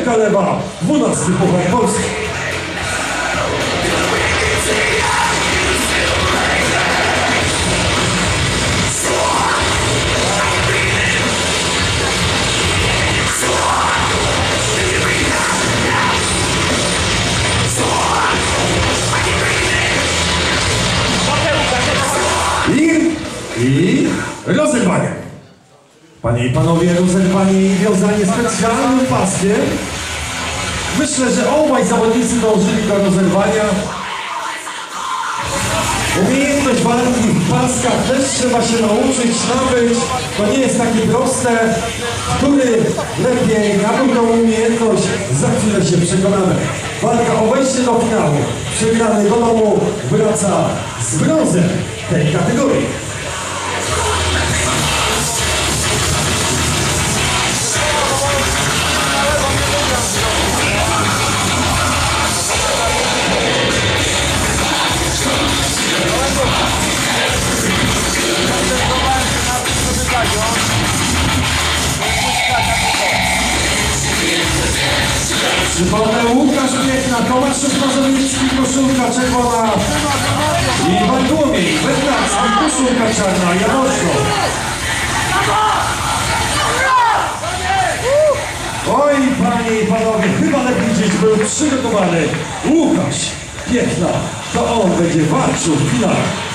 ręka lewa, 12. Puchar Polski. I rozerwanie. Panie i panowie, rozerwanie i wiązanie specjalnym paskiem. Myślę, że obaj zawodnicy dążyli do rozerwania. Umiejętność walki w paskach też trzeba się nauczyć, nabyć. To nie jest takie proste. Który lepiej nabył tą umiejętność, za chwilę się przekonamy. Walka o wejście do finału. Przegrany do domu wraca z brązem tej kategorii. Przypomnę, Łukasz Piechna, Tomaszów Mazowiecki, koszulka czerwona i Bartłomiej Bednarski, koszulka czarna, Jaworzno. Oj, panie i panowie, chyba lepiej gdzieś był przygotowany Łukasz Piechna. To on będzie walczył w finale.